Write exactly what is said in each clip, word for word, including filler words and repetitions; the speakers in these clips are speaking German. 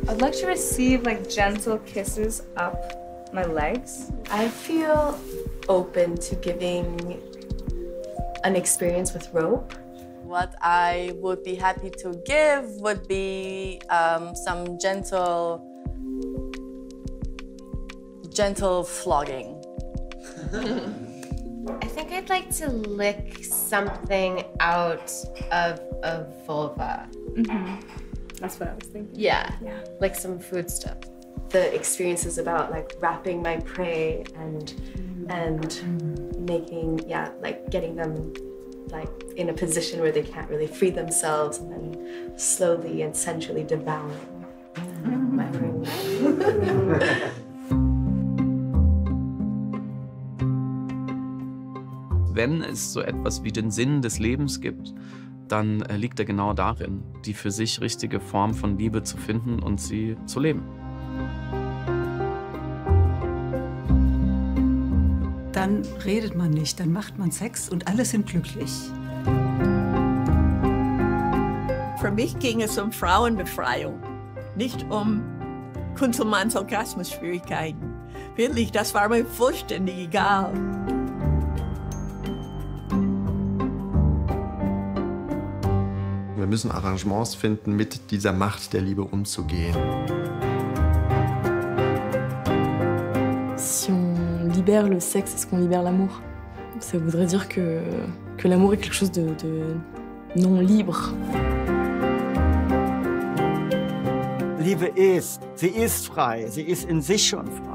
I'd like to receive like gentle kisses up my legs. I feel open to giving an experience with rope. What I would be happy to give would be um, some gentle, gentle flogging. I think I'd like to lick something out of a vulva. Mm-hmm. That's what I was thinking. Yeah, Yeah. like some food stuff. The experience is about like wrapping my prey and and making, yeah, like getting them like in a position where they can't really free themselves, and then slowly and sensually devouring my ring. Wenn es so etwas wie den Sinn des Lebens gibt, dann äh, liegt er genau darin, die für sich richtige Form von Liebe zu finden und sie zu leben. Dann redet man nicht, dann macht man Sex und alle sind glücklich. Für mich ging es um Frauenbefreiung, nicht um Kunzelmanns Orgasmusschwierigkeiten. Wirklich, das war mir vollständig egal. Wir müssen Arrangements finden, mit dieser Macht der Liebe umzugehen. Si on libère le sexe, est-ce qu'on libère l'amour? Ça voudrait dire que, que l'amour est quelque chose de, de non libre. Liebe ist, sie ist frei, sie ist in sich schon frei.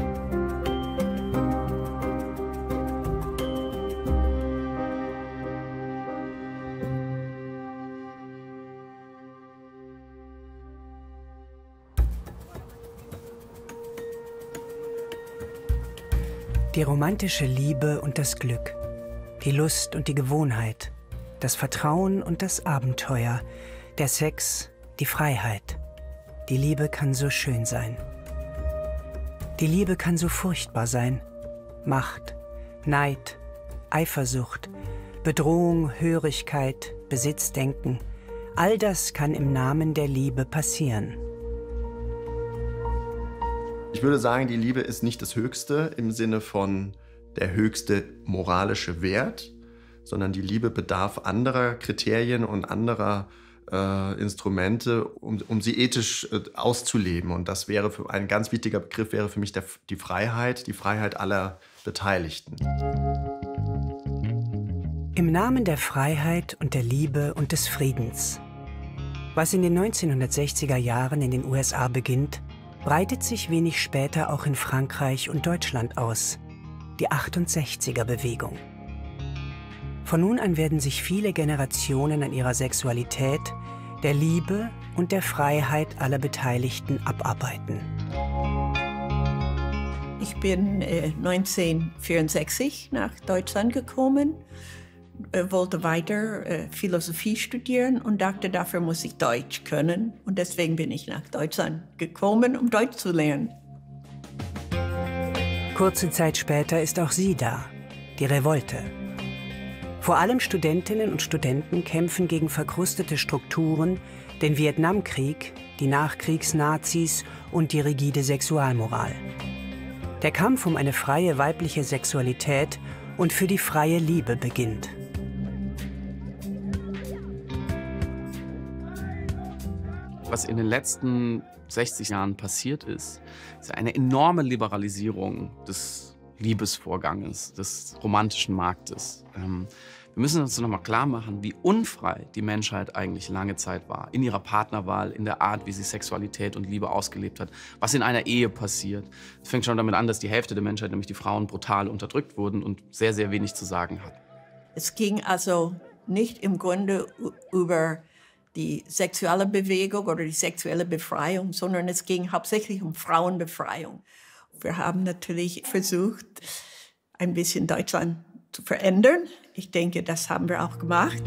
Die romantische Liebe und das Glück, die Lust und die Gewohnheit, das Vertrauen und das Abenteuer, der Sex, die Freiheit. Die Liebe kann so schön sein. Die Liebe kann so furchtbar sein. Macht, Neid, Eifersucht, Bedrohung, Hörigkeit, Besitzdenken. All das kann im Namen der Liebe passieren. Ich würde sagen, die Liebe ist nicht das Höchste im Sinne von der höchste moralische Wert, sondern die Liebe bedarf anderer Kriterien und anderer äh, Instrumente, um, um sie ethisch äh, auszuleben. Und das wäre für ein ganz wichtiger Begriff wäre für mich der, die Freiheit, die Freiheit aller Beteiligten. Im Namen der Freiheit und der Liebe und des Friedens. Was in den neunzehnhundertsechziger Jahren in den U S A beginnt, breitet sich wenig später auch in Frankreich und Deutschland aus. Die achtundsechziger-Bewegung. Von nun an werden sich viele Generationen an ihrer Sexualität, der Liebe und der Freiheit aller Beteiligten abarbeiten. Ich bin äh, neunzehnhundertvierundsechzig nach Deutschland gekommen, äh, wollte weiter äh, Philosophie studieren und dachte, dafür muss ich Deutsch können. Und deswegen bin ich nach Deutschland gekommen, um Deutsch zu lernen. Kurze Zeit später ist auch sie da, die Revolte. Vor allem Studentinnen und Studenten kämpfen gegen verkrustete Strukturen, den Vietnamkrieg, die Nachkriegsnazis und die rigide Sexualmoral. Der Kampf um eine freie weibliche Sexualität und für die freie Liebe beginnt. Was in den letzten sechzig Jahren passiert ist, ist eine enorme Liberalisierung des Liebesvorganges, des romantischen Marktes. Ähm, wir müssen uns noch mal klar machen, wie unfrei die Menschheit eigentlich lange Zeit war. In ihrer Partnerwahl, in der Art, wie sie Sexualität und Liebe ausgelebt hat, was in einer Ehe passiert. Es fängt schon damit an, dass die Hälfte der Menschheit, nämlich die Frauen, brutal unterdrückt wurden und sehr, sehr wenig zu sagen hatten. Es ging also nicht im Grunde über die sexuelle Bewegung oder die sexuelle Befreiung, sondern es ging hauptsächlich um Frauenbefreiung. Wir haben natürlich versucht, ein bisschen Deutschland zu verändern. Ich denke, das haben wir auch gemacht.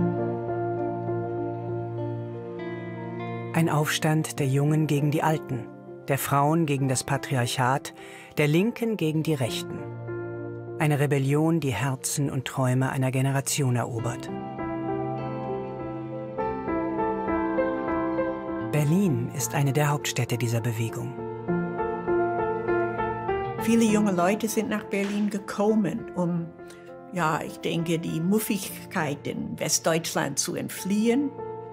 Ein Aufstand der Jungen gegen die Alten, der Frauen gegen das Patriarchat, der Linken gegen die Rechten. Eine Rebellion, die Herzen und Träume einer Generation erobert. Berlin ist eine der Hauptstädte dieser Bewegung. Viele junge Leute sind nach Berlin gekommen, um, ja, ich denke, die Muffigkeit in Westdeutschland zu entfliehen.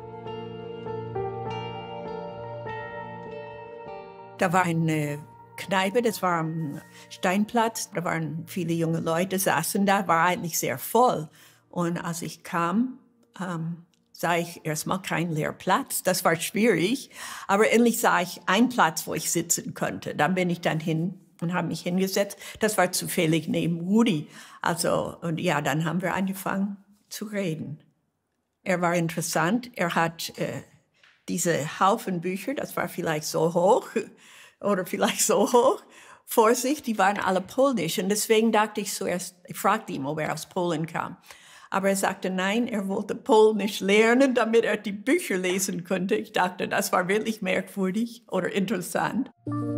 Da war eine Kneipe, das war am Steinplatz, da waren viele junge Leute, saßen da, war eigentlich sehr voll. Und als ich kam, ähm, sah ich erstmal keinen leeren Platz. Das war schwierig, aber endlich sah ich einen Platz, wo ich sitzen konnte. Dann bin ich dann hin und habe mich hingesetzt. Das war zufällig neben Rudi. Also, und ja, dann haben wir angefangen zu reden. Er war interessant. Er hat äh, diese Haufen Bücher, das war vielleicht so hoch oder vielleicht so hoch, vor sich, die waren alle polnisch. Und deswegen dachte ich zuerst, ich fragte ihn, ob er aus Polen kam. Aber er sagte, nein, er wollte Polnisch lernen, damit er die Bücher lesen konnte. Ich dachte, das war wirklich merkwürdig oder interessant.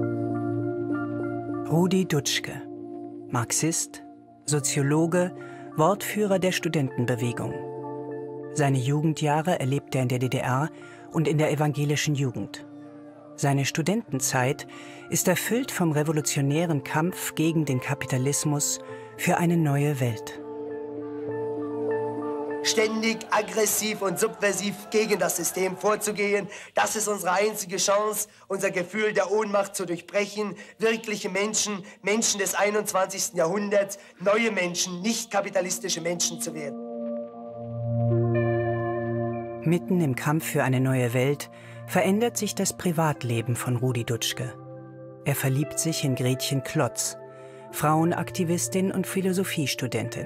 Rudi Dutschke, Marxist, Soziologe, Wortführer der Studentenbewegung. Seine Jugendjahre erlebte er in der D D R und in der evangelischen Jugend. Seine Studentenzeit ist erfüllt vom revolutionären Kampf gegen den Kapitalismus für eine neue Welt. Ständig aggressiv und subversiv gegen das System vorzugehen, das ist unsere einzige Chance, unser Gefühl der Ohnmacht zu durchbrechen, wirkliche Menschen, Menschen des einundzwanzigsten Jahrhunderts, neue Menschen, nicht kapitalistische Menschen zu werden. Mitten im Kampf für eine neue Welt verändert sich das Privatleben von Rudi Dutschke. Er verliebt sich in Gretchen Klotz, Frauenaktivistin und Philosophiestudentin.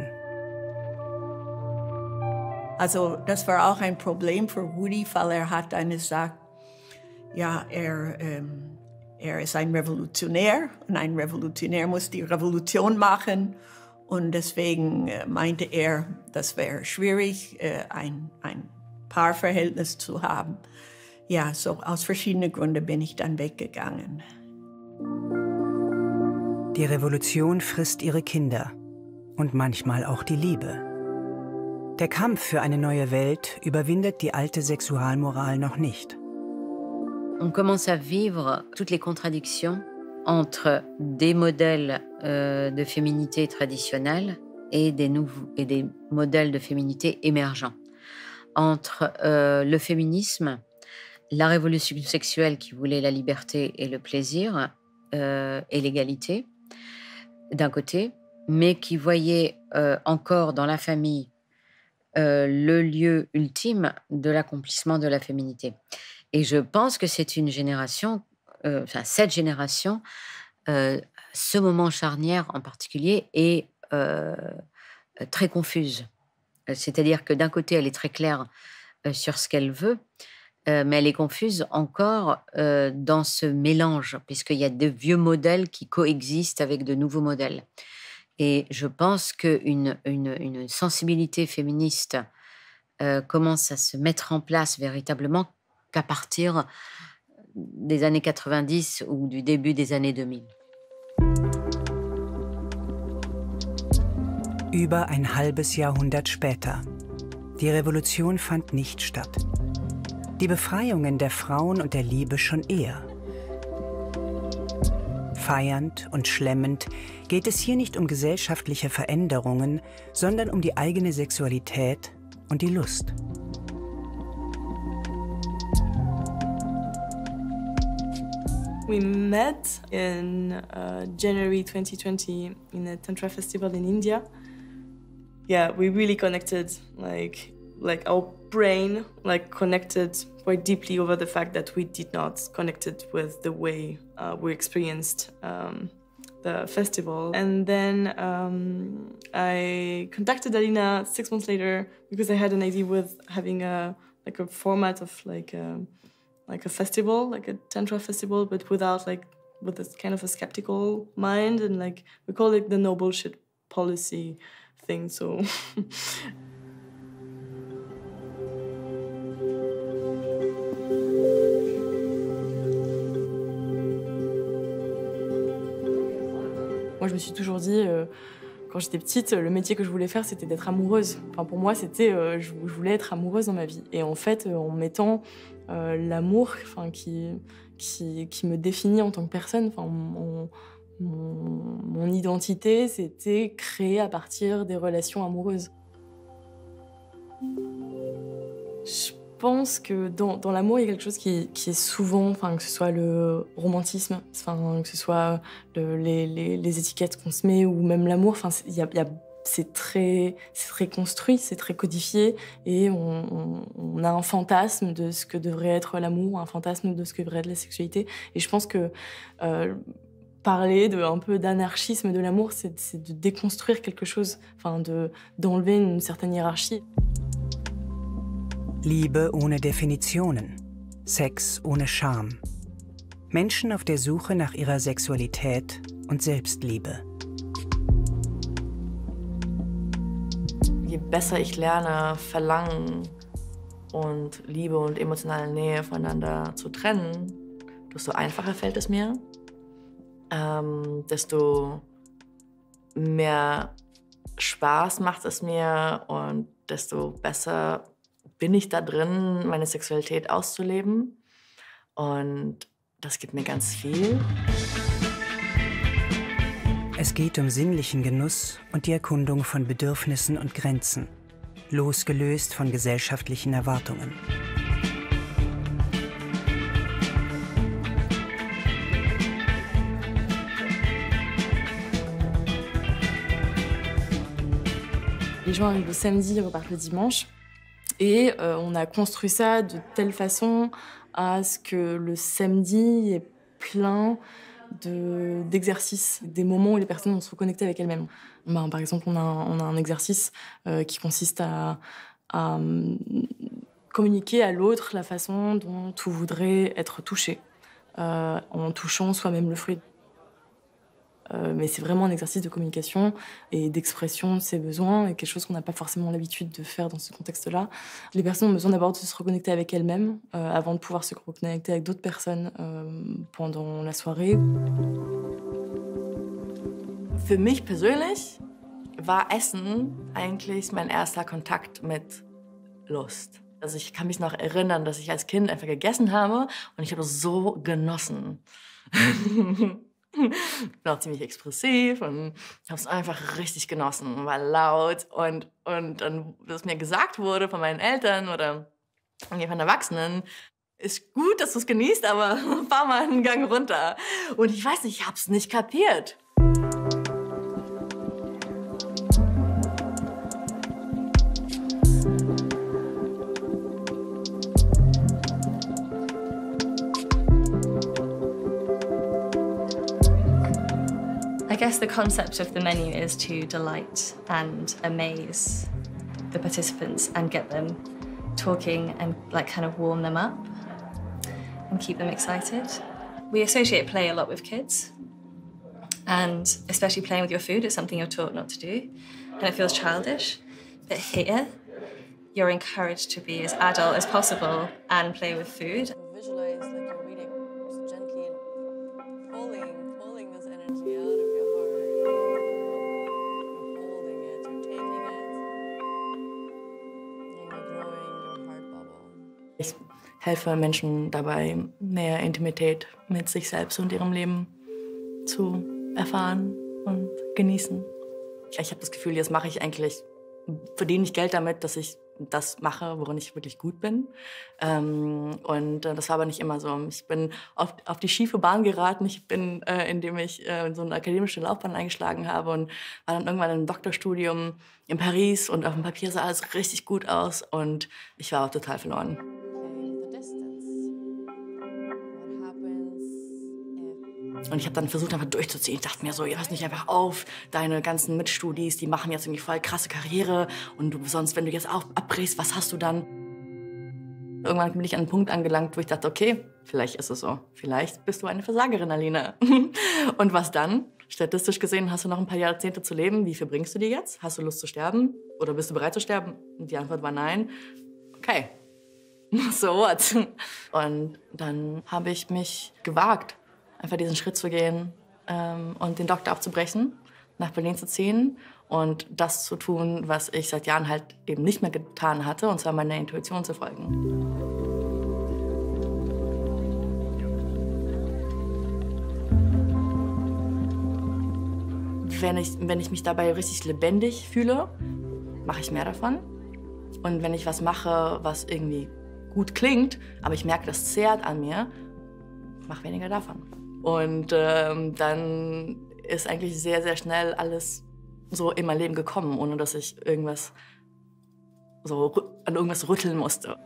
Also das war auch ein Problem für Rudi, weil er hat eine Sache, ja, er, ähm, er ist ein Revolutionär und ein Revolutionär muss die Revolution machen und deswegen äh, meinte er, das wäre schwierig, äh, ein, ein Paarverhältnis zu haben. Ja, so aus verschiedenen Gründen bin ich dann weggegangen. Die Revolution frisst ihre Kinder und manchmal auch die Liebe. Der Kampf für eine neue Welt überwindet die alte Sexualmoral noch nicht. On commence à vivre toutes les contradictions entre des modèles euh, de féminité traditionnels et des, nouveaux, et des modèles de féminité émergents. Entre euh, le féminisme, la révolution sexuelle qui voulait la liberté et le plaisir euh, et l'égalité, d'un côté, mais qui voyait euh, encore dans la famille Euh, le lieu ultime de l'accomplissement de la féminité. Et je pense que c'est une génération, euh, enfin cette génération, euh, ce moment charnière en particulier est euh, très confuse. C'est-à-dire que d'un côté, elle est très claire euh, sur ce qu'elle veut, euh, mais elle est confuse encore euh, dans ce mélange, puisqu'il y a de vieux modèles qui coexistent avec de nouveaux modèles. Et je pense qu'une une, une sensibilité féministe euh, commence à se mettre en place véritablement qu'à partir des années quatre-vingt-dix ou du début des années deux mille. Über ein halbes Jahrhundert später. Die Revolution fand nicht statt. Die Befreiungen der Frauen und der Liebe schon eher. Feiernd und schlemmend geht es hier nicht um gesellschaftliche Veränderungen, sondern um die eigene Sexualität und die Lust. We met in uh, January twenty twenty in a Tantra festival in India. Yeah, we really connected, like, like our brain like connected quite deeply over the fact that we did not connected with the way uh, we experienced um, the festival. And then um, I contacted Alina six months later because I had an idea with having a like a format of like a, like a festival, like a Tantra festival, but without like with this kind of a skeptical mind, and like we call it the no bullshit policy thing. So. Moi, je me suis toujours dit, euh, Quand j'étais petite, le métier que je voulais faire, c'était d'être amoureuse. Enfin, pour moi, c'était, euh, je, je voulais être amoureuse dans ma vie. Et en fait, euh, en mettant euh, l'amour, enfin, qui, qui, qui me définit en tant que personne, enfin, mon, mon, mon identité, c'était créée à partir des relations amoureuses. Je pense que dans, dans l'amour, il y a quelque chose qui, qui est souvent, enfin, que ce soit le romantisme, enfin, que ce soit le, les, les, les étiquettes qu'on se met, ou même l'amour, enfin, il y a, il y a, c'est très, c'est très construit, c'est très codifié, et on, on, on a un fantasme de ce que devrait être l'amour, un fantasme de ce que devrait être la sexualité. Et je pense que euh, parler de, un peu d'anarchisme de l'amour, c'est, c'est de déconstruire quelque chose, enfin, de, d'enlever une certaine hiérarchie. Liebe ohne Definitionen. Sex ohne Scham. Menschen auf der Suche nach ihrer Sexualität und Selbstliebe. Je besser ich lerne, Verlangen und Liebe und emotionale Nähe voneinander zu trennen, desto einfacher fällt es mir. Ähm, desto mehr Spaß macht es mir und desto besser bin ich da drin, meine Sexualität auszuleben. Und das gibt mir ganz viel. Es geht um sinnlichen Genuss und die Erkundung von Bedürfnissen und Grenzen, losgelöst von gesellschaftlichen Erwartungen. Les gens arrivent le samedi, ils repartent le dimanche. Et euh, on a construit ça de telle façon à ce que le samedi est plein de, d'exercices, des moments où les personnes vont se reconnecter avec elles-mêmes. Ben, par exemple, on a un, on a un exercice euh, qui consiste à, à communiquer à l'autre la façon dont on voudrait être touché, euh, en touchant soi-même le fruit. Euh, mais c'est vraiment un exercice de communication et d'expression de ses besoins, et quelque chose qu'on n'a pas forcément l'habitude de faire dans ce contexte-là. Les personnes ont besoin d'abord de se reconnecter avec elles-mêmes euh, avant de pouvoir se reconnecter avec d'autres personnes euh, pendant la soirée. Für mich persönlich war Essen eigentlich mein erster Kontakt mit Lust. Also ich kann mich noch erinnern, dass ich als Kind einfach gegessen habe und ich habe es so genossen. Ich bin auch ziemlich expressiv und habe es einfach richtig genossen, war laut. Und, und dann, dass mir gesagt wurde von meinen Eltern oder von Erwachsenen, ist gut, dass du es genießt, aber fahr mal einen Gang runter. Und ich weiß nicht, ich habe es nicht kapiert. I guess the concept of the menu is to delight and amaze the participants and get them talking and like kind of warm them up and keep them excited. We associate play a lot with kids, and especially playing with your food is something you're taught not to do, and it feels childish. But here, you're encouraged to be as adult as possible and play with food. Visualize like you're reading, just gently pulling, pulling this energy out of your heart. You're holding it, you're taking it, and you're growing your heart bubble. Ich helfe Menschen dabei, mehr Intimität mit sich selbst und ihrem Leben zu erfahren und genießen. Ich habe das Gefühl, jetzt mache ich eigentlich, verdiene ich Geld damit, dass ich das mache, worin ich wirklich gut bin. Ähm, und äh, das war aber nicht immer so. Ich bin auf, auf die schiefe Bahn geraten. Ich bin, äh, indem ich äh, so eine akademische Laufbahn eingeschlagen habe und war dann irgendwann im Doktorstudium in Paris und auf dem Papier sah alles richtig gut aus und ich war auch total verloren. Und ich habe dann versucht, einfach durchzuziehen. Ich dachte mir so, lass nicht einfach auf. Deine ganzen Mitstudis, die machen jetzt irgendwie voll krasse Karriere. Und du, sonst, wenn du jetzt auch abbrichst, was hast du dann? Irgendwann bin ich an einen Punkt angelangt, wo ich dachte, okay, vielleicht ist es so. Vielleicht bist du eine Versagerin, Alina. Und was dann? Statistisch gesehen hast du noch ein paar Jahrzehnte zu leben. Wie viel bringst du dir jetzt? Hast du Lust zu sterben? Oder bist du bereit zu sterben? Und die Antwort war nein. Okay, so what? Und dann habe ich mich gewagt, einfach diesen Schritt zu gehen ähm, und den Doktor abzubrechen, nach Berlin zu ziehen und das zu tun, was ich seit Jahren halt eben nicht mehr getan hatte, und zwar meiner Intuition zu folgen. Wenn ich, wenn ich mich dabei richtig lebendig fühle, mache ich mehr davon. Und wenn ich was mache, was irgendwie gut klingt, aber ich merke, das zehrt an mir, mache weniger davon. Und ähm, dann ist eigentlich sehr, sehr schnell alles so in mein Leben gekommen, ohne dass ich irgendwas so an irgendwas rütteln musste.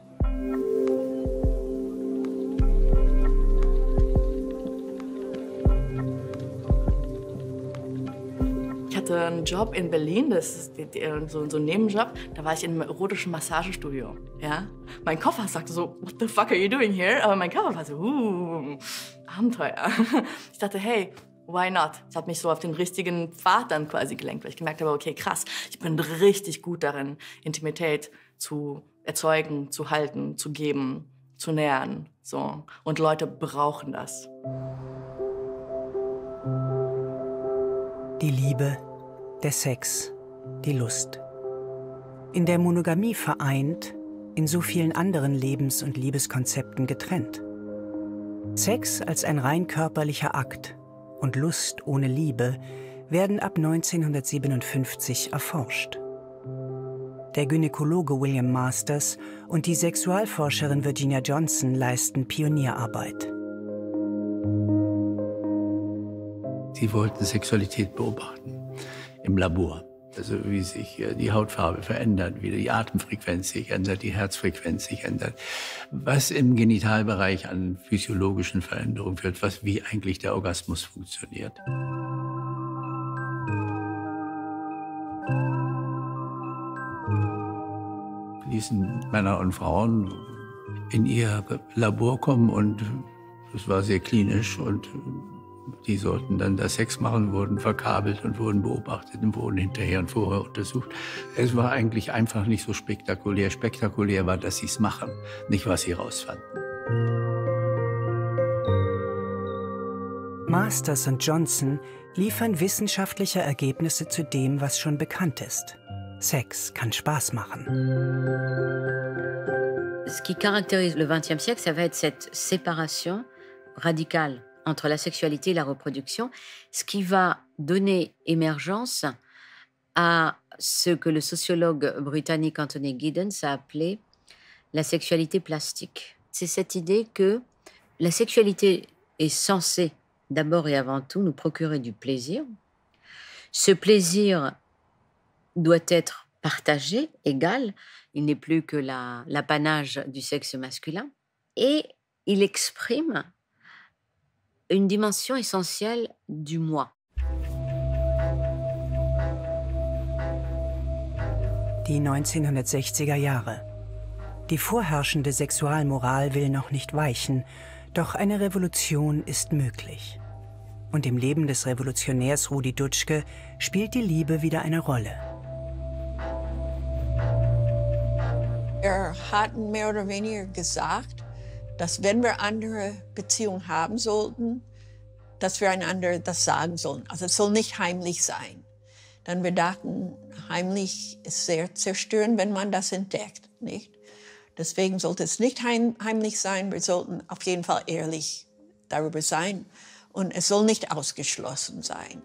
Ich hatte einen Job in Berlin, das ist so, so ein Nebenjob. Da war ich in einem erotischen Massagestudio. Ja? Mein Koffer sagte so, what the fuck are you doing here? Aber mein Koffer war so, uh, Abenteuer. Ich dachte, hey, why not? Ich habe mich so auf den richtigen Pfad dann quasi gelenkt, weil ich gemerkt habe, okay, krass, ich bin richtig gut darin, Intimität zu erzeugen, zu halten, zu geben, zu nähern. So. Und Leute brauchen das. Die Liebe, der Sex, die Lust. In der Monogamie vereint, in so vielen anderen Lebens- und Liebeskonzepten getrennt. Sex als ein rein körperlicher Akt und Lust ohne Liebe werden ab neunzehnhundertsiebenundfünfzig erforscht. Der Gynäkologe William Masters und die Sexualforscherin Virginia Johnson leisten Pionierarbeit. Sie wollten Sexualität beobachten im Labor. Also wie sich die Hautfarbe verändert, wie die Atemfrequenz sich ändert, die Herzfrequenz sich ändert. Was im Genitalbereich an physiologischen Veränderungen wird, was, wie eigentlich der Orgasmus funktioniert. Ließen Männer und Frauen in ihr Labor kommen und es war sehr klinisch und die sollten dann da Sex machen, wurden verkabelt und wurden beobachtet und wurden hinterher und vorher untersucht. Es war eigentlich einfach nicht so spektakulär. Spektakulär war, dass sie es machen, nicht was sie rausfanden. Masters und Johnson liefern wissenschaftliche Ergebnisse zu dem, was schon bekannt ist. Sex kann Spaß machen. Ce qui caractérise le vingtième siècle, ça va être cette séparation radicale entre la sexualité et la reproduction, ce qui va donner émergence à ce que le sociologue britannique Anthony Giddens a appelé la sexualité plastique. C'est cette idée que la sexualité est censée d'abord et avant tout nous procurer du plaisir. Ce plaisir doit être partagé, égal, il n'est plus que la, l'apanage du sexe masculin, et il exprime une dimension essentielle du moi. Die neunzehnhundertsechziger Jahre. Die vorherrschende Sexualmoral will noch nicht weichen, doch eine Revolution ist möglich. Und im Leben des Revolutionärs Rudi Dutschke spielt die Liebe wieder eine Rolle. Er hat mehr oder weniger gesagt, dass wenn wir andere Beziehungen haben sollten, dass wir einander das sagen sollen. Also es soll nicht heimlich sein. Dann wir dachten, heimlich ist sehr zerstörend, wenn man das entdeckt, nicht? Deswegen sollte es nicht heim, heimlich sein. Wir sollten auf jeden Fall ehrlich darüber sein. Und es soll nicht ausgeschlossen sein.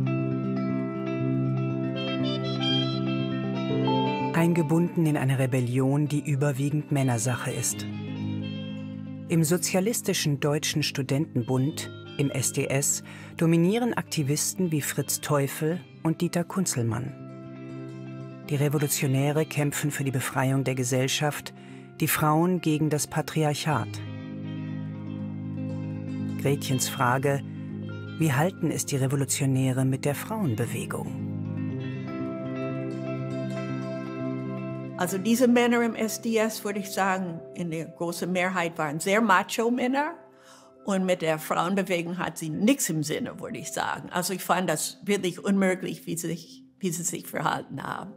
Eingebunden in eine Rebellion, die überwiegend Männersache ist. Im Sozialistischen Deutschen Studentenbund, im S D S, dominieren Aktivisten wie Fritz Teufel und Dieter Kunzelmann. Die Revolutionäre kämpfen für die Befreiung der Gesellschaft, die Frauen gegen das Patriarchat. Gretchens Frage: Wie halten es die Revolutionäre mit der Frauenbewegung? Also diese Männer im S D S, würde ich sagen, in der großen Mehrheit waren sehr Macho-Männer. Und mit der Frauenbewegung hat sie nichts im Sinne, würde ich sagen. Also ich fand das wirklich unmöglich, wie sie sich, wie sie sich verhalten haben.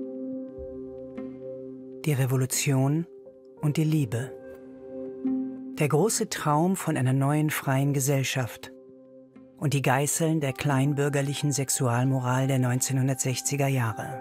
Die Revolution und die Liebe. Der große Traum von einer neuen freien Gesellschaft. und die Geißeln der kleinbürgerlichen Sexualmoral der neunzehnhundertsechziger Jahre.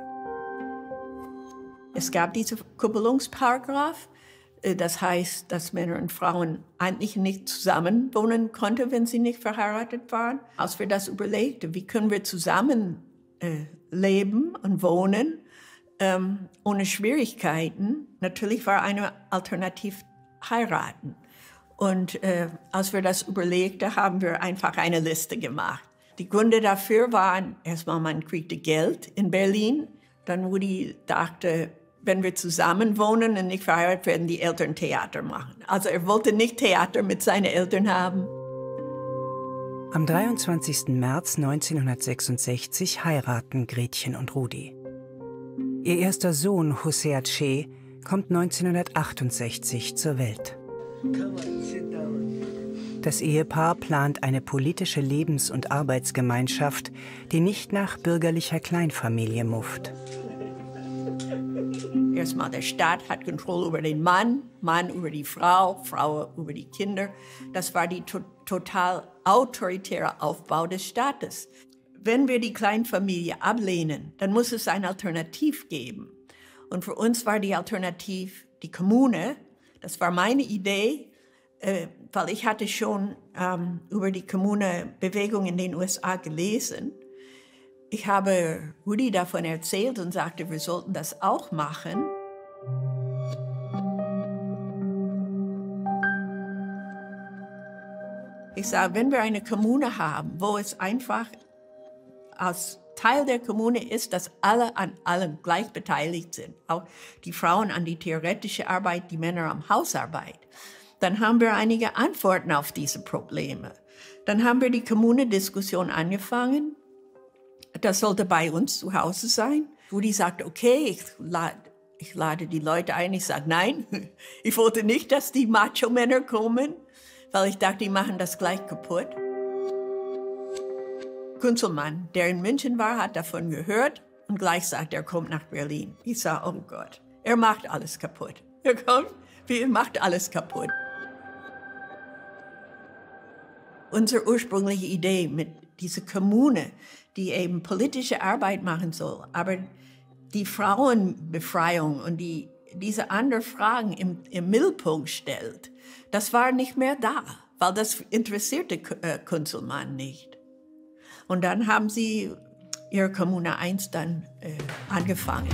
Es gab diesen Kuppelungsparagraph, das heißt, dass Männer und Frauen eigentlich nicht zusammen wohnen konnten, wenn sie nicht verheiratet waren. Als wir das überlegten, wie können wir zusammen äh, leben und wohnen, ähm, ohne Schwierigkeiten, natürlich war eine Alternative heiraten. Und äh, als wir das überlegten, haben wir einfach eine Liste gemacht. Die Gründe dafür waren, erstmal, man kriegte Geld in Berlin. Dann Woody dachte, wenn wir zusammen wohnen und nicht verheiratet werden, die Eltern Theater machen. Also er wollte nicht Theater mit seinen Eltern haben. Am dreiundzwanzigsten März neunzehnhundertsechsundsechzig heiraten Gretchen und Rudi. Ihr erster Sohn Hosea Che kommt neunzehnhundertachtundsechzig zur Welt. Das Ehepaar plant eine politische Lebens- und Arbeitsgemeinschaft, die nicht nach bürgerlicher Kleinfamilie mufft. Erstmal, der Staat hat Kontrolle über den Mann, Mann über die Frau, Frau über die Kinder. Das war der to total autoritäre Aufbau des Staates. Wenn wir die Kleinfamilie ablehnen, dann muss es eine Alternative geben. Und für uns war die Alternative die Kommune. Das war meine Idee, äh, weil ich hatte schon ähm, über die Kommune-Bewegung in den U S A gelesen. Ich habe Rudi davon erzählt und sagte, wir sollten das auch machen. Ich sage, wenn wir eine Kommune haben, wo es einfach als Teil der Kommune ist, dass alle an allem gleich beteiligt sind, auch die Frauen an die theoretische Arbeit, die Männer an Hausarbeit, dann haben wir einige Antworten auf diese Probleme. Dann haben wir die Kommune-Diskussion angefangen. Das sollte bei uns zu Hause sein. Rudi sagt, okay, ich lade, ich lade die Leute ein. Ich sage, nein, ich wollte nicht, dass die Macho-Männer kommen, weil ich dachte, die machen das gleich kaputt. Kunzelmann, der in München war, hat davon gehört und gleich sagt, er kommt nach Berlin. Ich sage, oh Gott, er macht alles kaputt. Er kommt, er macht alles kaputt. Unsere ursprüngliche Idee mit dieser Kommune, die eben politische Arbeit machen soll, aber die Frauenbefreiung und die, diese anderen Fragen im, im Mittelpunkt stellt, das war nicht mehr da, weil das interessierte äh, Kunzelmann nicht. Und dann haben sie ihre Kommune eins dann äh, angefangen.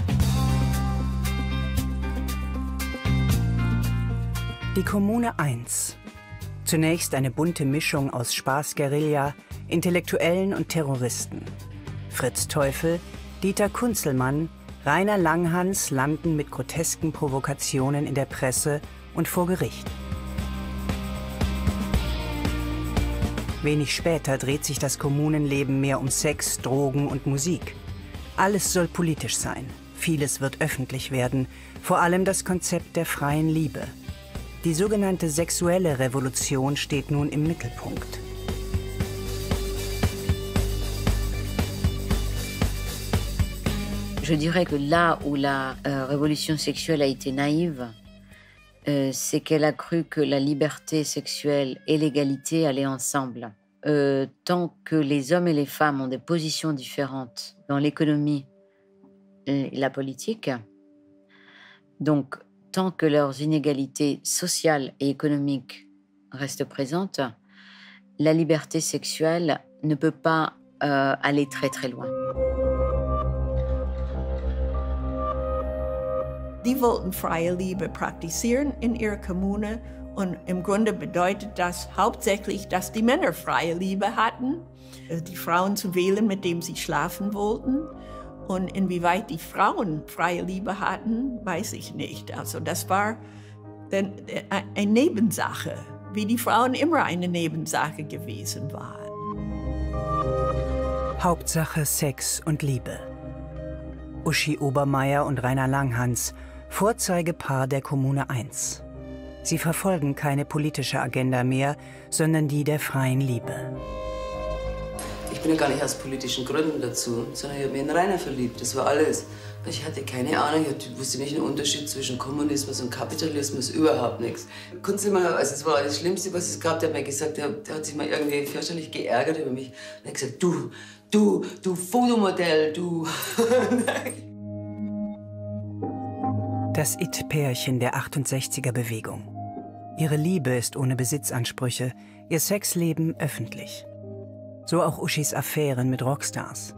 Die Kommune eins. Zunächst eine bunte Mischung aus Spaßguerilla, Intellektuellen und Terroristen. Fritz Teufel, Dieter Kunzelmann, Rainer Langhans landen mit grotesken Provokationen in der Presse und vor Gericht. Wenig später dreht sich das Kommunenleben mehr um Sex, Drogen und Musik. Alles soll politisch sein, vieles wird öffentlich werden, vor allem das Konzept der freien Liebe. Die sogenannte sexuelle Revolution steht nun im Mittelpunkt. Je dirais que là où la euh, révolution sexuelle a été naïve, euh, c'est qu'elle a cru que la liberté sexuelle et l'égalité allaient ensemble. Euh, tant que les hommes et les femmes ont des positions différentes dans l'économie et la politique, donc tant que leurs inégalités sociales et économiques restent présentes, la liberté sexuelle ne peut pas euh, aller très très loin. Die wollten freie Liebe praktizieren in ihrer Kommune und im Grunde bedeutet das hauptsächlich, dass die Männer freie Liebe hatten, die Frauen zu wählen, mit denen sie schlafen wollten. Und inwieweit die Frauen freie Liebe hatten, weiß ich nicht. Also das war eine Nebensache, wie die Frauen immer eine Nebensache gewesen waren. Hauptsache Sex und Liebe. Uschi Obermeier und Rainer Langhans, Vorzeigepaar der Kommune eins. Sie verfolgen keine politische Agenda mehr, sondern die der freien Liebe. Ich Ich bin ja gar nicht aus politischen Gründen dazu, sondern ich habe mich in Rainer verliebt, das war alles. Ich hatte keine Ahnung, ich wusste nicht den Unterschied zwischen Kommunismus und Kapitalismus, überhaupt nichts. Kunstmann, also es war das Schlimmste, was es gab, der hat mir gesagt, der, der hat sich mal irgendwie fürchterlich geärgert über mich. Er hat gesagt, du, du, du Fotomodell, du. Das It-Pärchen der achtundsechziger-Bewegung. Ihre Liebe ist ohne Besitzansprüche, ihr Sexleben öffentlich. So auch Uschis Affären mit Rockstars.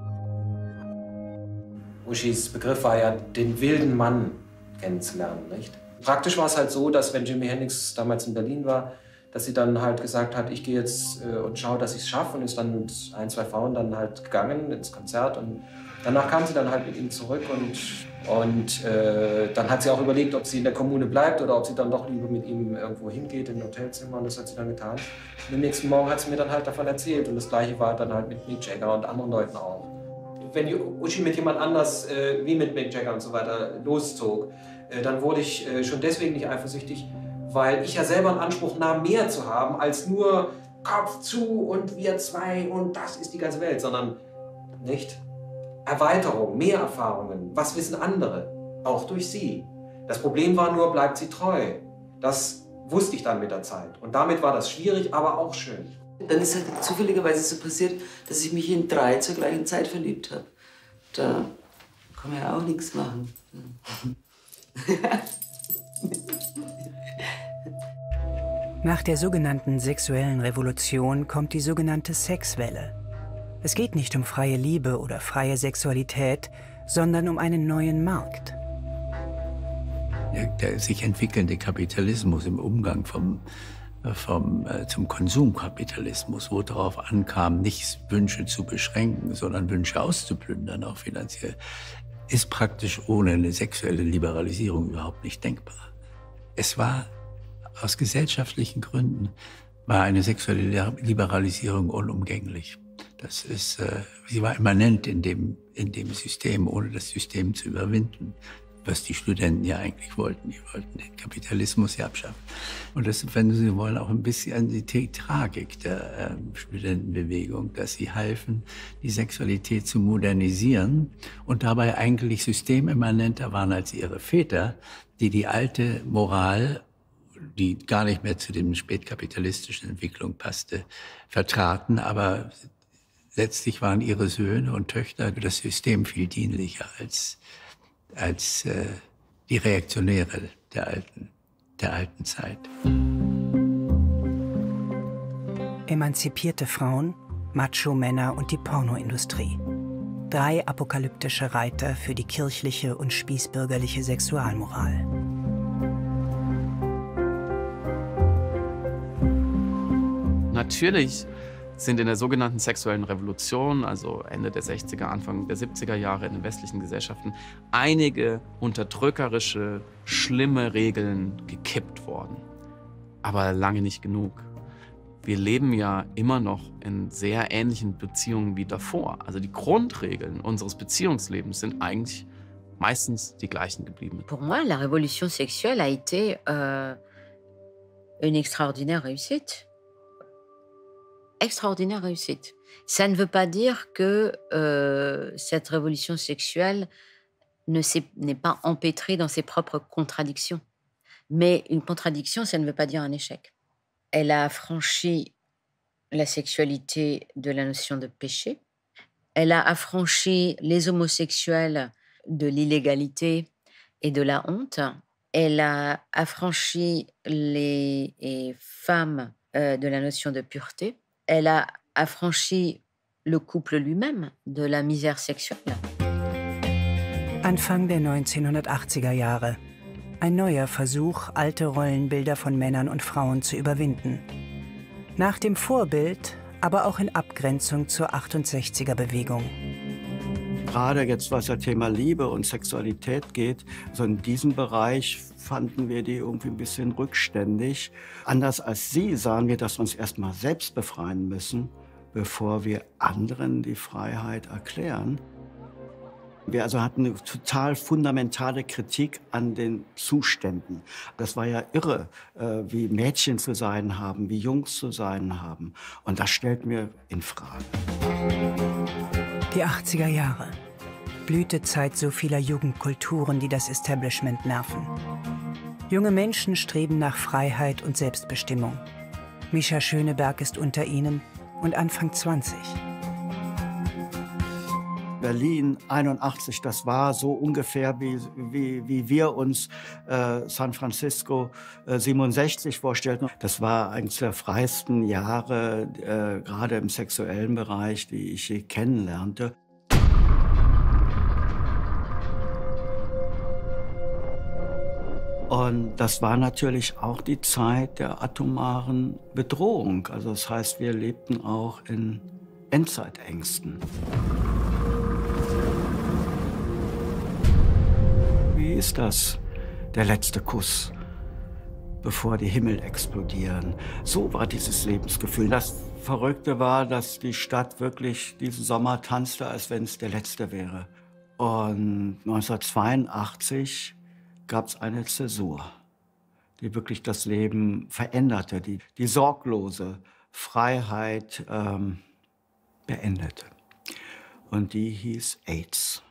Uschis Begriff war ja, den wilden Mann kennenzulernen, nicht? Praktisch war es halt so, dass wenn Jimi Hendrix damals in Berlin war, dass sie dann halt gesagt hat, ich gehe jetzt äh, und schaue, dass ich es schaffe, und ist dann mit ein, zwei Frauen dann halt gegangen ins Konzert, und danach kam sie dann halt mit ihm zurück, und, und äh, dann hat sie auch überlegt, ob sie in der Kommune bleibt oder ob sie dann doch lieber mit ihm irgendwo hingeht, in ein Hotelzimmer, und das hat sie dann getan. Und am nächsten Morgen hat sie mir dann halt davon erzählt, und das Gleiche war dann halt mit Mick Jagger und anderen Leuten auch. Wenn die Uschi mit jemand anders, äh, wie mit Mick Jagger und so weiter, loszog, äh, dann wurde ich äh, schon deswegen nicht eifersüchtig, weil ich ja selber einen Anspruch nahm, mehr zu haben, als nur Kopf zu und wir zwei und das ist die ganze Welt, sondern nicht Erweiterung, mehr Erfahrungen, was wissen andere, auch durch sie. Das Problem war nur, bleibt sie treu. Das wusste ich dann mit der Zeit, und damit war das schwierig, aber auch schön. Dann ist halt zufälligerweise so passiert, dass ich mich in drei zur gleichen Zeit verliebt habe. Da kann man ja auch nichts machen. Nach der sogenannten sexuellen Revolution kommt die sogenannte Sexwelle. Es geht nicht um freie Liebe oder freie Sexualität, sondern um einen neuen Markt. Der sich entwickelnde Kapitalismus im Umgang vom, vom, äh, zum Konsumkapitalismus, wo darauf ankam, nicht Wünsche zu beschränken, sondern Wünsche auszuplündern, auch finanziell, ist praktisch ohne eine sexuelle Liberalisierung überhaupt nicht denkbar. Es war aus gesellschaftlichen Gründen war eine sexuelle Liberalisierung unumgänglich. Das ist, äh, sie war immanent in dem, in dem System, ohne das System zu überwinden, was die Studenten ja eigentlich wollten. Die wollten den Kapitalismus ja abschaffen. Und das ist, wenn Sie wollen, auch ein bisschen die Tragik der äh, Studentenbewegung, dass sie halfen, die Sexualität zu modernisieren und dabei eigentlich systemimmanenter waren als ihre Väter, die die alte Moral, die gar nicht mehr zu dem spätkapitalistischen Entwicklung passte, vertraten, aber letztlich waren ihre Söhne und Töchter das System viel dienlicher als, als äh, die Reaktionäre der alten, der alten Zeit. Emanzipierte Frauen, Macho-Männer und die Pornoindustrie. Drei apokalyptische Reiter für die kirchliche und spießbürgerliche Sexualmoral. Natürlich sind in der sogenannten sexuellen Revolution, also Ende der sechziger, Anfang der siebziger Jahre in den westlichen Gesellschaften, einige unterdrückerische, schlimme Regeln gekippt worden. Aber lange nicht genug. Wir leben ja immer noch in sehr ähnlichen Beziehungen wie davor. Also die Grundregeln unseres Beziehungslebens sind eigentlich meistens die gleichen geblieben. Pour moi, la révolution sexuelle a été euh, une extraordinaire réussite. Extraordinaire réussite. Ça ne veut pas dire que euh, cette révolution sexuelle ne s'est, n'est pas empêtrée dans ses propres contradictions. Mais une contradiction, ça ne veut pas dire un échec. Elle a affranchi la sexualité de la notion de péché. Elle a affranchi les homosexuels de l'illégalité et de la honte. Elle a affranchi les, les femmes euh, de la notion de pureté. Elle a affranchi le couple lui-même de la misère sexuelle. Anfang der neunzehnhundertachtziger Jahre. Ein neuer Versuch, alte Rollenbilder von Männern und Frauen zu überwinden. Nach dem Vorbild, aber auch in Abgrenzung zur achtundsechziger-Bewegung. Gerade jetzt, was das Thema Liebe und Sexualität geht, so in diesem Bereich fanden wir die irgendwie ein bisschen rückständig. Anders als Sie sahen wir, dass wir uns erstmal selbst befreien müssen, bevor wir anderen die Freiheit erklären. Wir also hatten eine total fundamentale Kritik an den Zuständen. Das war ja irre, äh, wie Mädchen zu sein haben, wie Jungs zu sein haben. Und das stellt mir in Frage. Die achtziger Jahre. Blütezeit so vieler Jugendkulturen, die das Establishment nerven. Junge Menschen streben nach Freiheit und Selbstbestimmung. Mischa Schöneberg ist unter ihnen und Anfang zwanzig. Berlin einundachtzig, das war so ungefähr, wie, wie, wie wir uns äh, San Francisco äh, siebenundsechzig vorstellten. Das war eines der freiesten Jahre, äh, gerade im sexuellen Bereich, die ich je kennenlernte. Und das war natürlich auch die Zeit der atomaren Bedrohung. Also das heißt, wir lebten auch in Endzeitängsten. Wie ist das, der letzte Kuss, bevor die Himmel explodieren? So war dieses Lebensgefühl. Das Verrückte war, dass die Stadt wirklich diesen Sommer tanzte, als wenn es der letzte wäre. Und neunzehnhundertzweiundachtzig gab es eine Zäsur, die wirklich das Leben veränderte, die die sorglose Freiheit ähm, beendete. Und die hieß AIDS.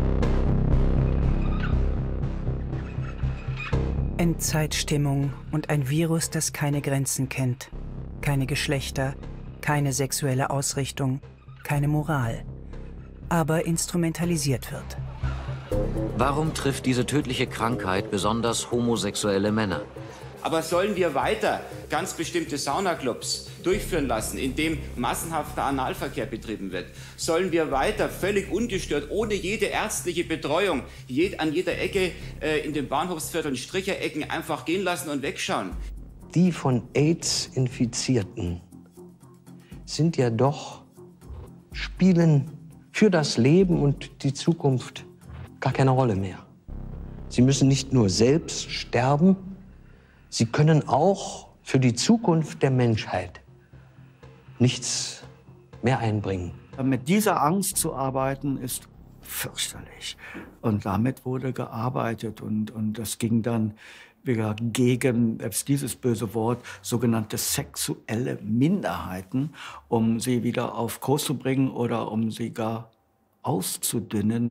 Endzeitstimmung und ein Virus, das keine Grenzen kennt. Keine Geschlechter, keine sexuelle Ausrichtung, keine Moral. Aber instrumentalisiert wird. Warum trifft diese tödliche Krankheit besonders homosexuelle Männer? Aber sollen wir weiter ganz bestimmte Saunaclubs durchführen lassen, in dem massenhafter Analverkehr betrieben wird? Sollen wir weiter völlig ungestört, ohne jede ärztliche Betreuung, jed an jeder Ecke äh, in den Bahnhofsvierteln, Stricherecken einfach gehen lassen und wegschauen? Die von AIDS Infizierten sind ja doch, spielen für das Leben und die Zukunft gar keine Rolle mehr. Sie müssen nicht nur selbst sterben, sie können auch für die Zukunft der Menschheit nichts mehr einbringen. Mit dieser Angst zu arbeiten, ist fürchterlich. Und damit wurde gearbeitet. Und, und das ging dann wieder gegen, selbst dieses böse Wort, sogenannte sexuelle Minderheiten, um sie wieder auf Kurs zu bringen oder um sie gar auszudünnen.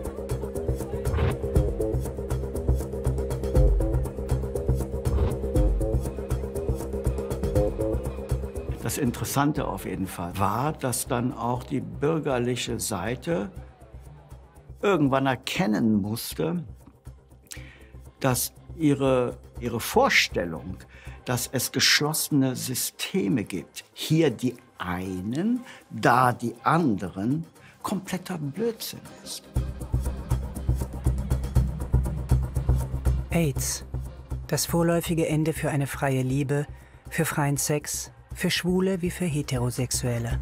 Das Interessante auf jeden Fall war, dass dann auch die bürgerliche Seite irgendwann erkennen musste, dass ihre, ihre Vorstellung, dass es geschlossene Systeme gibt, hier die einen, da die anderen, kompletter Blödsinn ist. AIDS. Das vorläufige Ende für eine freie Liebe, für freien Sex, für Schwule wie für Heterosexuelle.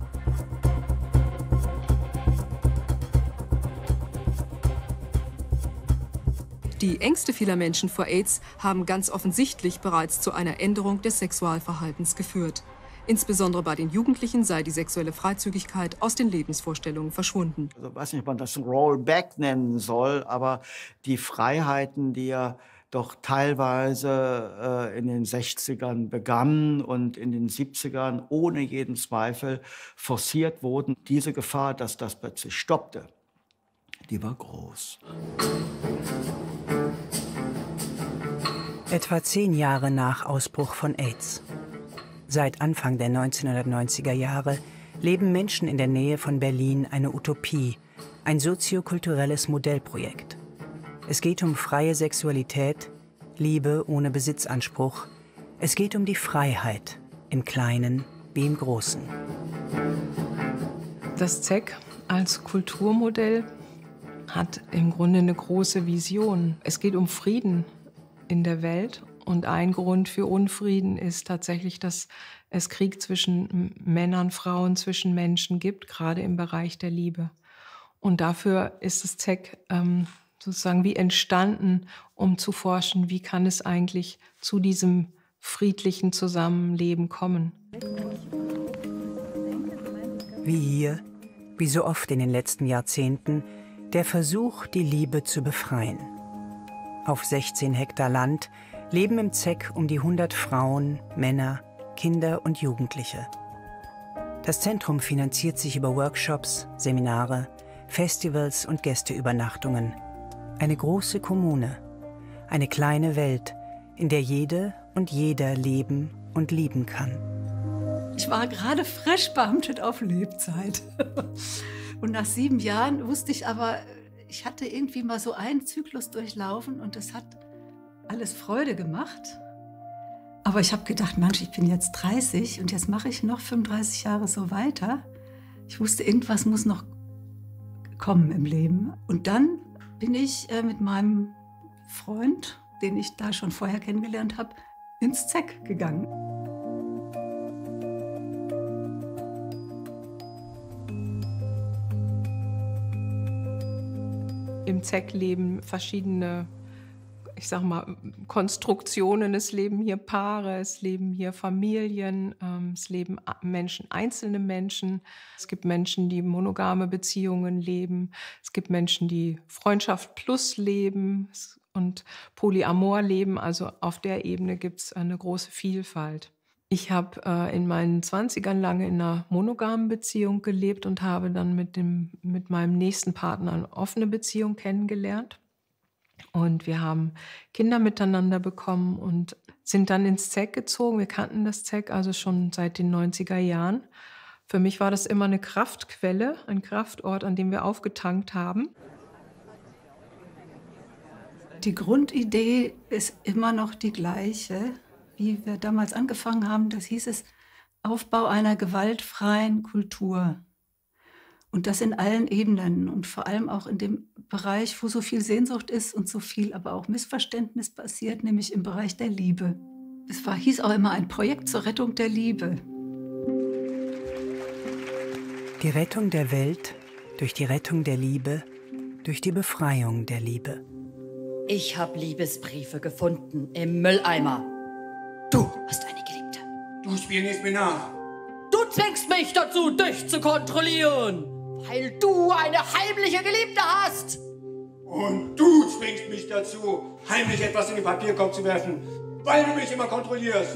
Die Ängste vieler Menschen vor AIDS haben ganz offensichtlich bereits zu einer Änderung des Sexualverhaltens geführt. Insbesondere bei den Jugendlichen sei die sexuelle Freizügigkeit aus den Lebensvorstellungen verschwunden. Also, ich weiß nicht, ob man das Rollback nennen soll, aber die Freiheiten, die ja doch teilweise äh, in den sechzigern begannen und in den siebzigern ohne jeden Zweifel forciert wurden, diese Gefahr, dass das plötzlich stoppte, die war groß. Etwa zehn Jahre nach Ausbruch von AIDS. Seit Anfang der neunzehnhundertneunziger Jahre leben Menschen in der Nähe von Berlin eine Utopie, ein soziokulturelles Modellprojekt. Es geht um freie Sexualität, Liebe ohne Besitzanspruch. Es geht um die Freiheit, im Kleinen wie im Großen. Das Z E C als Kulturmodell hat im Grunde eine große Vision. Es geht um Frieden in der Welt. Und ein Grund für Unfrieden ist tatsächlich, dass es Krieg zwischen Männern, Frauen, zwischen Menschen gibt, gerade im Bereich der Liebe. Und dafür ist das Z E C ähm, sozusagen wie entstanden, um zu forschen, wie kann es eigentlich zu diesem friedlichen Zusammenleben kommen. Wie hier, wie so oft in den letzten Jahrzehnten, Der Versuch, die Liebe zu befreien. Auf sechzehn Hektar Land leben im Z E C um die hundert Frauen, Männer, Kinder und Jugendliche. Das Zentrum finanziert sich über Workshops, Seminare, Festivals und Gästeübernachtungen. Eine große Kommune, eine kleine Welt, in der jede und jeder leben und lieben kann. Ich war gerade frisch beamtet auf Lebzeit. Und nach sieben Jahren wusste ich aber, ich hatte irgendwie mal so einen Zyklus durchlaufen und es hat alles Freude gemacht. Aber ich habe gedacht, Mensch, ich bin jetzt dreißig und jetzt mache ich noch fünfunddreißig Jahre so weiter. Ich wusste, irgendwas muss noch kommen im Leben. Und dann bin ich äh, mit meinem Freund, den ich da schon vorher kennengelernt habe, ins Z E C gegangen. Im Z E C leben verschiedene, ich sag mal, Konstruktionen. Es leben hier Paare, es leben hier Familien, ähm, es leben Menschen, einzelne Menschen. Es gibt Menschen, die monogame Beziehungen leben. Es gibt Menschen, die Freundschaft plus leben und Polyamor leben. Also auf der Ebene gibt es eine große Vielfalt. Ich habe äh, in meinen Zwanzigern lange in einer monogamen Beziehung gelebt und habe dann mit, dem, mit meinem nächsten Partner eine offene Beziehung kennengelernt. Und wir haben Kinder miteinander bekommen und sind dann ins Z E C gezogen. Wir kannten das Z E C also schon seit den neunziger Jahren. Für mich war das immer eine Kraftquelle, ein Kraftort, an dem wir aufgetankt haben. Die Grundidee ist immer noch die gleiche, wie wir damals angefangen haben. Das hieß es, Aufbau einer gewaltfreien Kultur. Und das in allen Ebenen und vor allem auch in dem Bereich, wo so viel Sehnsucht ist und so viel aber auch Missverständnis passiert, nämlich im Bereich der Liebe. Es war, hieß auch immer ein Projekt zur Rettung der Liebe. Die Rettung der Welt durch die Rettung der Liebe, durch die Befreiung der Liebe. Ich habe Liebesbriefe gefunden im Mülleimer. Du hast eine Geliebte. Du spielst mir nach. Du zwingst mich dazu, dich zu kontrollieren, weil du eine heimliche Geliebte hast. Und du zwingst mich dazu, heimlich etwas in den Papierkorb zu werfen, weil du mich immer kontrollierst.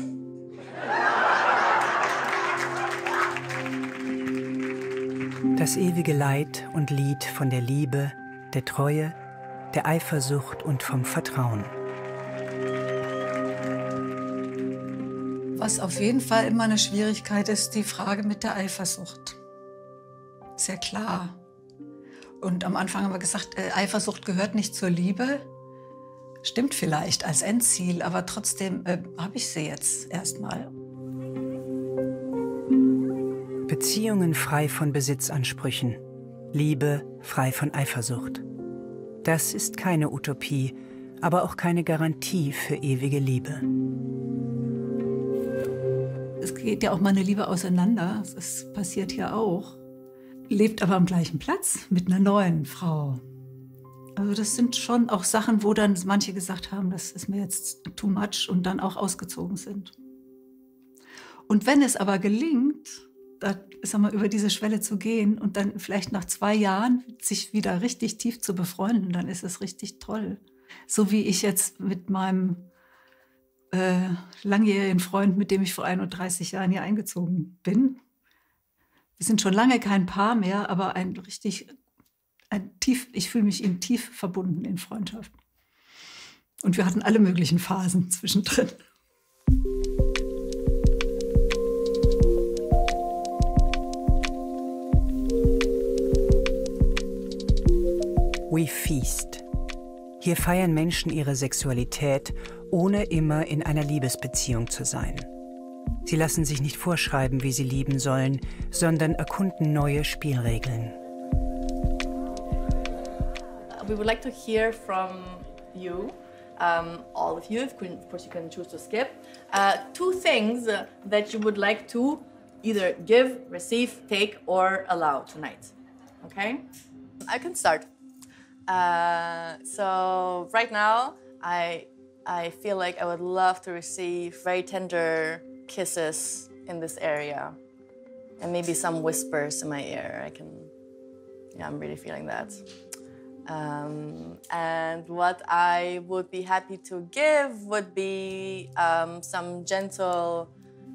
Das ewige Leid und Lied von der Liebe, der Treue, der Eifersucht und vom Vertrauen. Was auf jeden Fall immer eine Schwierigkeit ist, die Frage mit der Eifersucht. Sehr klar. Und am Anfang haben wir gesagt, äh, Eifersucht gehört nicht zur Liebe. Stimmt vielleicht als Endziel, aber trotzdem äh, habe ich sie jetzt erstmal. Beziehungen frei von Besitzansprüchen. Liebe frei von Eifersucht. Das ist keine Utopie, aber auch keine Garantie für ewige Liebe. Es geht ja auch mal eine Liebe auseinander, das passiert hier auch. Lebt aber am gleichen Platz mit einer neuen Frau. Also das sind schon auch Sachen, wo dann manche gesagt haben, das ist mir jetzt too much und dann auch ausgezogen sind. Und wenn es aber gelingt, da, sag mal, über diese Schwelle zu gehen und dann vielleicht nach zwei Jahren sich wieder richtig tief zu befreunden, dann ist es richtig toll. So wie ich jetzt mit meinem äh, langjährigen Freund, mit dem ich vor einunddreißig Jahren hier eingezogen bin. Wir sind schon lange kein Paar mehr, aber ein richtig, ein tief, ich fühle mich ihm tief verbunden in Freundschaft. Und wir hatten alle möglichen Phasen zwischendrin. We Feast. Hier feiern Menschen ihre Sexualität, ohne immer in einer Liebesbeziehung zu sein. Sie lassen sich nicht vorschreiben, wie sie lieben sollen, sondern erkunden neue Spielregeln. We would like to hear from you, um, all of you. Of course, you can choose to skip. Uh, two things uh, that you would like to either give, receive, take, or allow tonight. Okay? I can start. Uh, so right now, I I feel like I would love to receive very tender kisses in this area, and maybe some whispers in my ear. I can, yeah, I'm really feeling that. Um, and what I would be happy to give would be um, some gentle,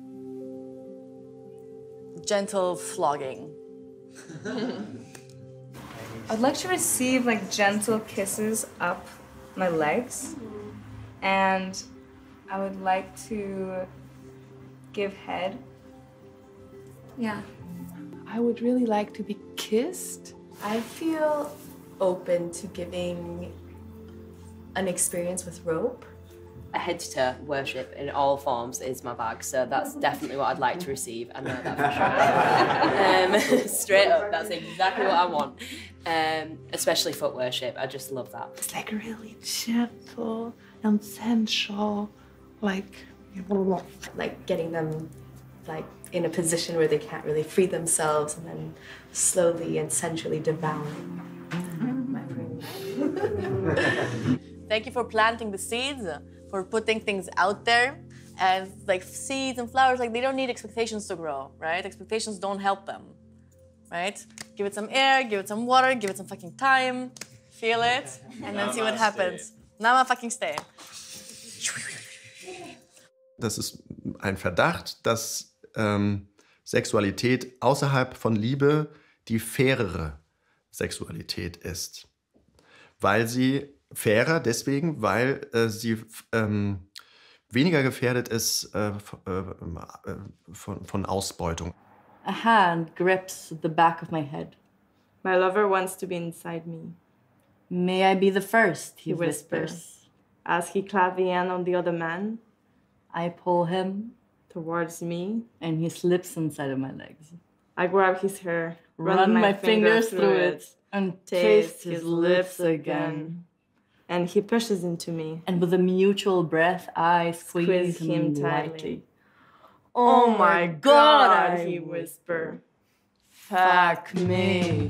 gentle flogging. I'd like to receive like gentle kisses up my legs, and I would like to give head. Yeah. I would really like to be kissed. I feel open to giving an experience with rope. A head to worship in all forms is my bag, so that's definitely what I'd like to receive. I know that for sure. um, straight up, that's exactly what I want. Um, especially foot worship, I just love that. It's like really gentle and sensual, like like getting them like in a position where they can't really free themselves, and then slowly and sensually devouring my room. Thank you for planting the seeds, for putting things out there. And like seeds and flowers, like they don't need expectations to grow, right? Expectations don't help them, right? Give it some air, give it some water, give it some fucking time, feel it, and then see what happens. Nama fucking stay. Das ist ein Verdacht, dass ähm, Sexualität außerhalb von Liebe die fairere Sexualität ist. Weil sie fairer deswegen, weil äh, sie ähm, weniger gefährdet ist äh, von, von Ausbeutung. A hand grips the back of my head. My lover wants to be inside me. May I be the first, he, He whispers. whispers. As he claps the hand on the other man, I pull him towards me, and he slips inside of my legs. I grab his hair, Run, run, my, my, fingers, fingers through it, and taste his lips again. again. And he pushes into me. And with a mutual breath, I squeeze, Squeeze him him tightly. lightly. Oh my God, I he whispered. Fuck me.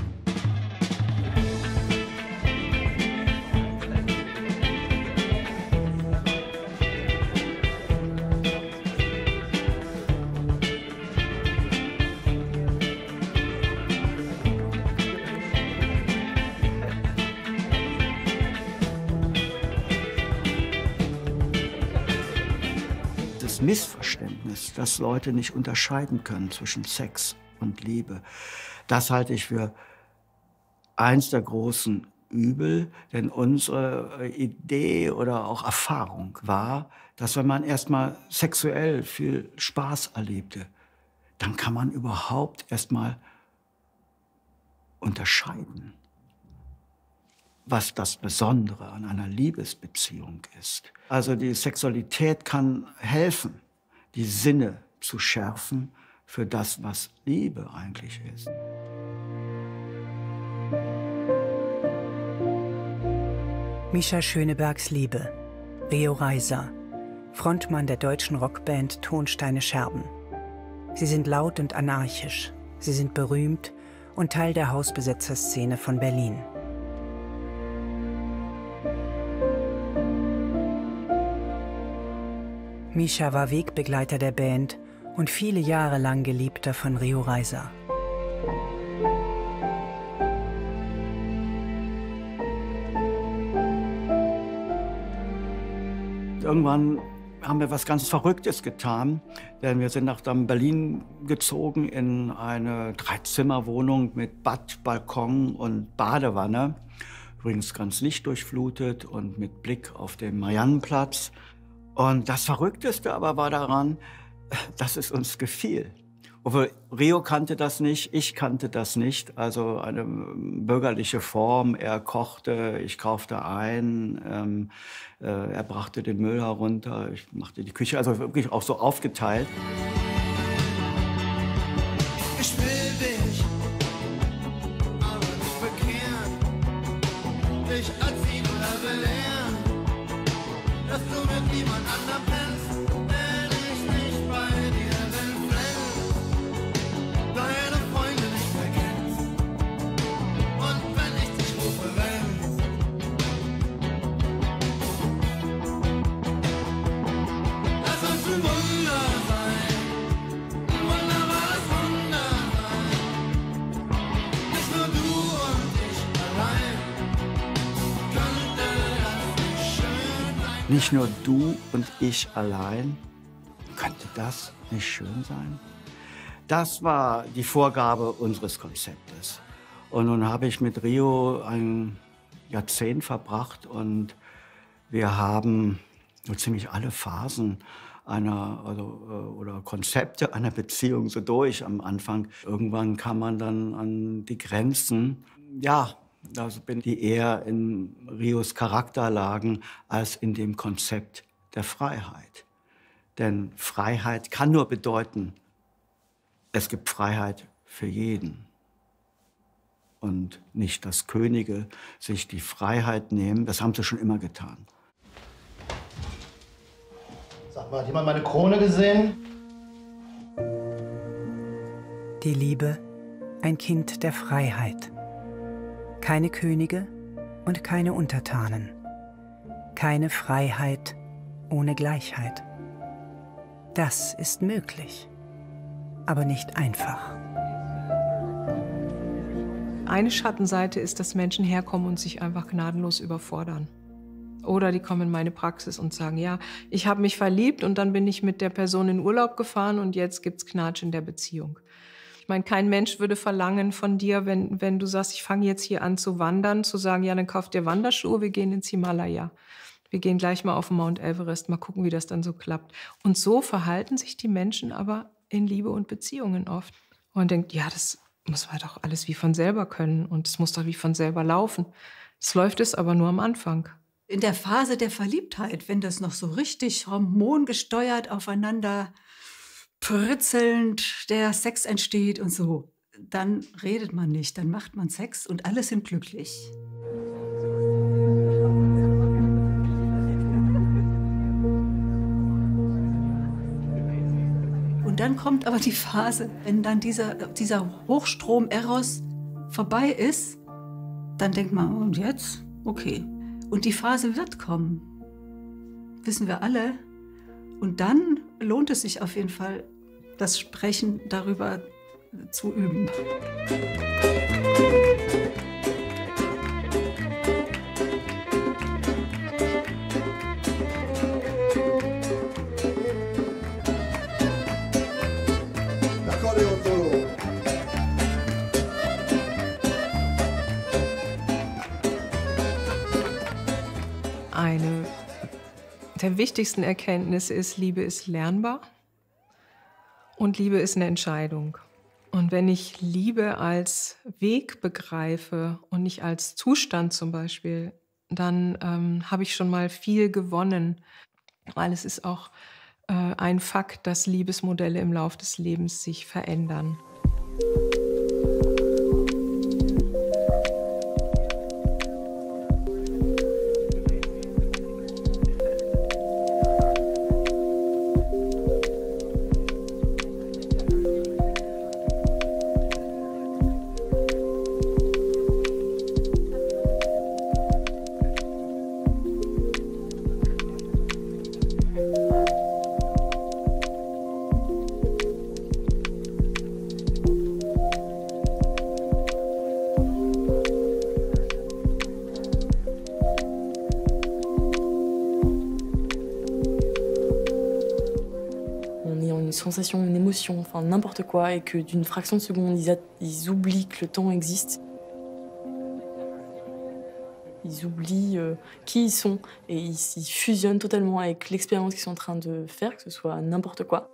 Das Missverständnis, dass Leute nicht unterscheiden können zwischen Sex und Liebe, das halte ich für eins der großen Übel, denn unsere Idee oder auch Erfahrung war, dass wenn man erstmal sexuell viel Spaß erlebte, dann kann man überhaupt erstmal unterscheiden, was das Besondere an einer Liebesbeziehung ist. Also die Sexualität kann helfen, die Sinne zu schärfen für das, was Liebe eigentlich ist. Mischa Schönebergs Liebe, Rio Reiser, Frontmann der deutschen Rockband Tonsteine Scherben. Sie sind laut und anarchisch, sie sind berühmt und Teil der Hausbesetzerszene von Berlin. Mischa war Wegbegleiter der Band und viele Jahre lang Geliebter von Rio Reiser. Irgendwann haben wir was ganz Verrücktes getan, denn wir sind nach Berlin gezogen in eine Dreizimmerwohnung mit Bad, Balkon und Badewanne. Übrigens ganz lichtdurchflutet und mit Blick auf den Mariannenplatz. Und das Verrückteste aber war daran, dass es uns gefiel. Obwohl Rio kannte das nicht, ich kannte das nicht. Also eine bürgerliche Form. Er kochte, ich kaufte ein, ähm, äh, er brachte den Müll herunter, ich machte die Küche. Also wirklich auch so aufgeteilt. Ich will dich, aber nicht bekehren. Dich erziehen oder belehren, dass du mit niemand anderem pennst, wenn ich nicht bei dir bin, Friend. Deine Freunde nicht mehr kennst und wenn ich dich rufe, rennst. Lass uns ein Wunder sein, ein wunderbares Wunder sein. Nicht nur du und ich allein, Nicht nur du und ich allein. Könnte das nicht schön sein? Das war die Vorgabe unseres Konzeptes. Und nun habe ich mit Rio ein Jahrzehnt verbracht und wir haben so ziemlich alle Phasen einer also, oder Konzepte einer Beziehung so durch am Anfang. Irgendwann kam man dann an die Grenzen. Ja, also bin ich eher in Rios Charakterlagen als in dem Konzept der Freiheit. Denn Freiheit kann nur bedeuten, es gibt Freiheit für jeden. Und nicht, dass Könige sich die Freiheit nehmen. Das haben sie schon immer getan. Sag mal, hat jemand meine Krone gesehen? Die Liebe, ein Kind der Freiheit. Keine Könige und keine Untertanen. Keine Freiheit ohne Gleichheit. Das ist möglich, aber nicht einfach. Eine Schattenseite ist, dass Menschen herkommen und sich einfach gnadenlos überfordern. Oder die kommen in meine Praxis und sagen, ja, ich habe mich verliebt und dann bin ich mit der Person in Urlaub gefahren und jetzt gibt's Knatsch in der Beziehung. Ich meine, kein Mensch würde verlangen von dir, wenn, wenn du sagst, ich fange jetzt hier an zu wandern, zu sagen, ja, dann kauf dir Wanderschuhe, wir gehen ins Himalaya. Wir gehen gleich mal auf den Mount Everest, mal gucken, wie das dann so klappt. Und so verhalten sich die Menschen aber in Liebe und Beziehungen oft. Und denkt, ja, das muss man doch alles wie von selber können und es muss doch wie von selber laufen. Es läuft es aber nur am Anfang. In der Phase der Verliebtheit, wenn das noch so richtig hormongesteuert aufeinander pritzelnd der Sex entsteht und so, dann redet man nicht, dann macht man Sex und alle sind glücklich. Und dann kommt aber die Phase, wenn dann dieser, dieser Hochstrom Eros vorbei ist, dann denkt man, und jetzt? Okay. Und die Phase wird kommen. Wissen wir alle. Und dann lohnt es sich auf jeden Fall, das Sprechen darüber zu üben. Eine der wichtigsten Erkenntnisse ist, Liebe ist lernbar und Liebe ist eine Entscheidung. Und wenn ich Liebe als Weg begreife und nicht als Zustand zum Beispiel, dann ähm, habe ich schon mal viel gewonnen, weil es ist auch äh, ein Fakt, dass Liebesmodelle im Laufe des Lebens sich verändern. Sensation, une émotion, enfin n'importe quoi, et que d'une fraction de seconde, ils, ils oublient que le temps existe. Ils oublient euh, qui ils sont et ils, ils fusionnent totalement avec l'expérience qu'ils sont en train de faire, que ce soit n'importe quoi.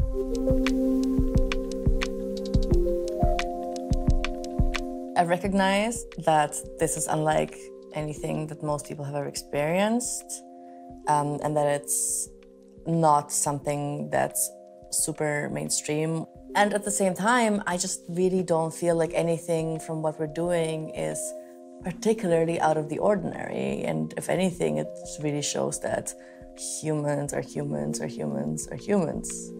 I recognize that this is unlike anything that most people have ever experienced, um, and that it's not something that's super mainstream. And at the same time, I just really don't feel like anything from what we're doing is particularly out of the ordinary. And if anything, it really shows that humans are humans are humans are humans.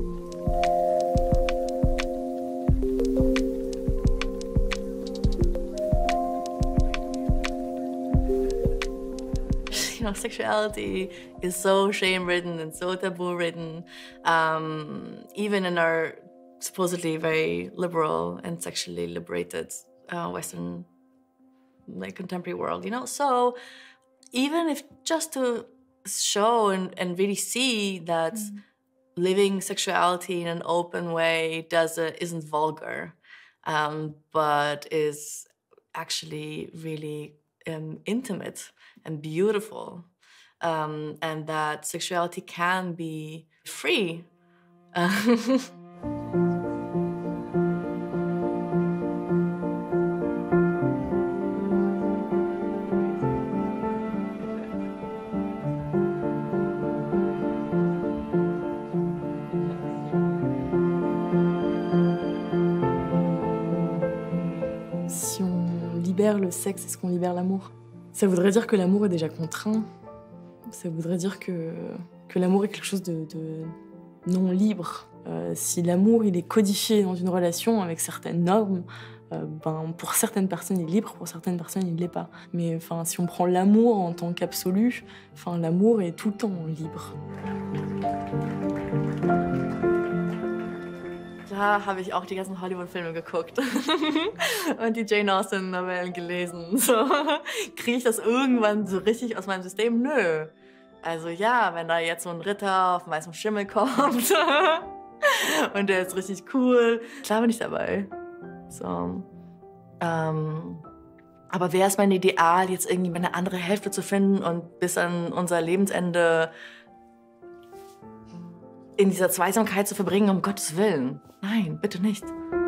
You know, sexuality is so shame-ridden and so taboo-ridden, um, even in our supposedly very liberal and sexually liberated uh, Western, like, contemporary world, you know? So even if just to show and, and really see that mm. living sexuality in an open way doesn't isn't vulgar, um, but is actually really um, intimate and beautiful, um, and that sexuality can be free. Si on libère le sexe, est-ce qu'on libère l'amour? Ça voudrait dire que l'amour est déjà contraint. Ça voudrait dire que, que l'amour est quelque chose de, de non libre. Euh, si l'amour il est codifié dans une relation avec certaines normes, euh, ben, pour certaines personnes il est libre, pour certaines personnes il ne l'est pas. Mais enfin, si on prend l'amour en tant qu'absolu, enfin, l'amour est tout le temps libre. Da habe ich auch die ganzen Hollywood-Filme geguckt und die Jane Austen-Novellen gelesen. So, kriege ich das irgendwann so richtig aus meinem System? Nö. Also ja, wenn da jetzt so ein Ritter auf weißem Schimmel kommt und der ist richtig cool, klar bin ich dabei. So. Ähm, aber wäre es mein Ideal, jetzt irgendwie meine andere Hälfte zu finden und bis an unser Lebensende in dieser Zweisamkeit zu verbringen, um Gottes Willen. Nein, bitte nicht.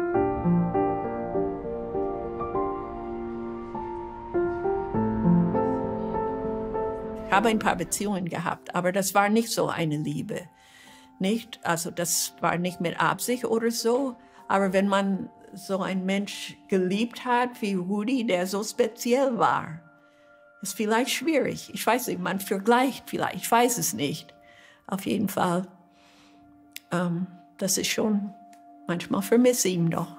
Ich habe ein paar Beziehungen gehabt, aber das war nicht so eine Liebe. Nicht, also das war nicht mit Absicht oder so, aber wenn man so einen Mensch geliebt hat wie Rudi, der so speziell war, ist vielleicht schwierig. Ich weiß nicht, man vergleicht vielleicht, ich weiß es nicht. Auf jeden Fall. Ähm, das ist schon, manchmal vermisse ich ihn noch.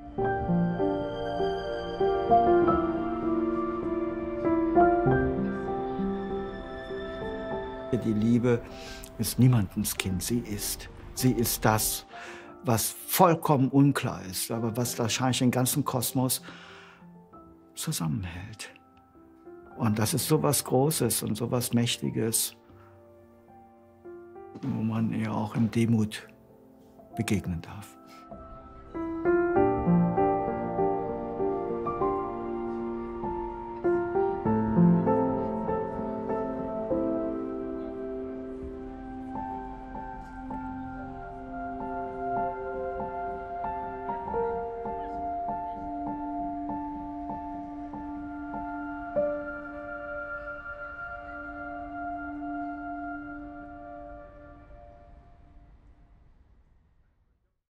Die Liebe ist niemandens Kind, sie ist. Sie ist das, was vollkommen unklar ist, aber was wahrscheinlich den ganzen Kosmos zusammenhält. Und das ist so was Großes und so was Mächtiges, wo man ihr auch in Demut begegnen darf.